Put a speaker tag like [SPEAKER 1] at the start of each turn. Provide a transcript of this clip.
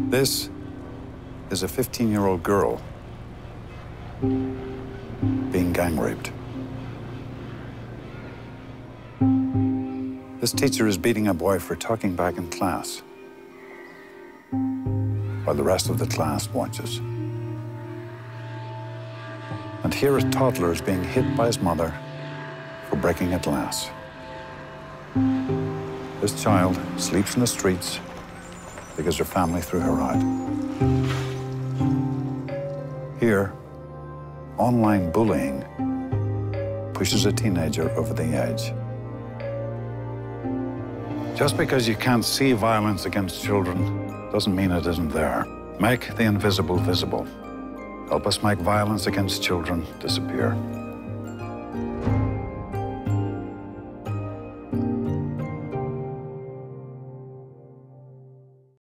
[SPEAKER 1] This is a 15-year-old girl being gang raped. This teacher is beating a boy for talking back in class, while the rest of the class watches. And here a toddler is being hit by his mother for breaking a glass. This child sleeps in the streets because her family threw her out. Here, online bullying pushes a teenager over the edge. Just because you can't see violence against children doesn't mean it isn't there. Make the invisible visible. Help us make violence against children disappear.